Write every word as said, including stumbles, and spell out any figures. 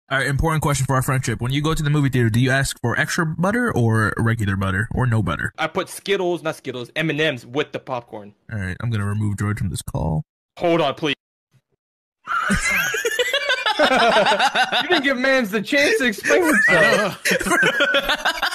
All right, important question for our friendship. When you go to the movie theater, do you ask for extra butter or regular butter or no butter? I put Skittles, not Skittles, M and M's with the popcorn. All right, I'm gonna remove George from this call. Hold on, please. You didn't give Mans the chance to explain himself.